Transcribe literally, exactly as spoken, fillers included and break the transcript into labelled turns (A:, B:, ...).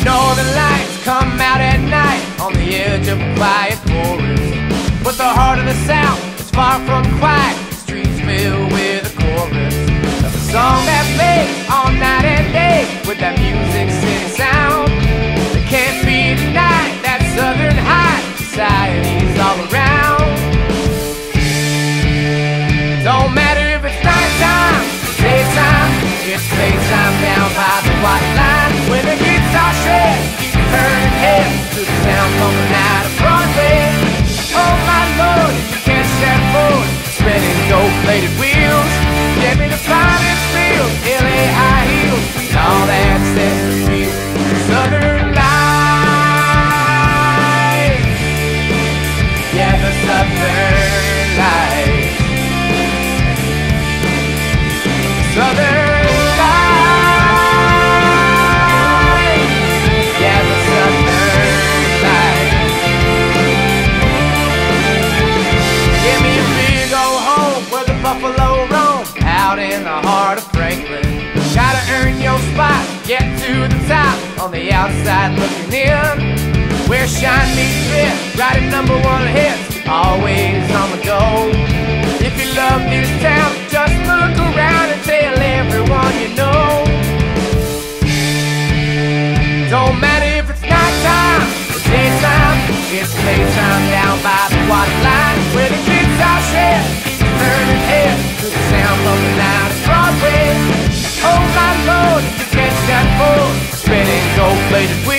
A: Northern lights come out at night on the edge of a quiet forest. But the heart of the South is far from quiet. The streets filled with a chorus of a song that plays all night and day with that Music City sound. It can't be denied that Southern high society's all around. Don't matter if it's nighttime, daytime, it's playtime down by the white line. When the guitar shreds, keep turning heads to the sound coming out of Broadway. Oh my Lord, if you catch that Ford spinning gold-plated wheels, get me the finest field, L A high heels, and all that sets the feel. Southern lights, yeah, the Southern lights. Southern lights, yeah, the Southern lights. Give me a big old home where the buffalo roam, out in the heart of Franklin. Gotta earn your spot, get to the top, on the outside looking in, where shine meets fit, writing number one hits, always on the go. If you love this town, just look around and tell everyone you know. Don't matter if it's nighttime or daytime, it's playtime down by the water line, where the guitar shreds keep turning heads to the sound bumping out of Broadway. Oh my Lord, if you catch that Ford spinning gold-plated wheels,